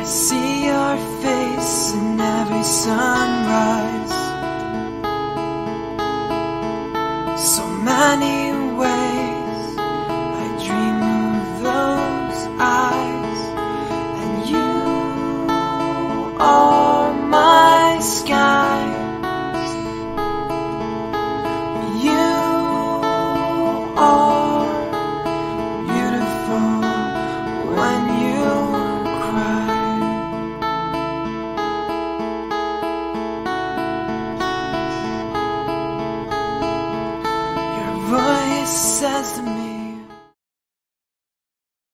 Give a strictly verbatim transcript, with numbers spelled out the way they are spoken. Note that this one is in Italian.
I see your face in every sunrise. So many ways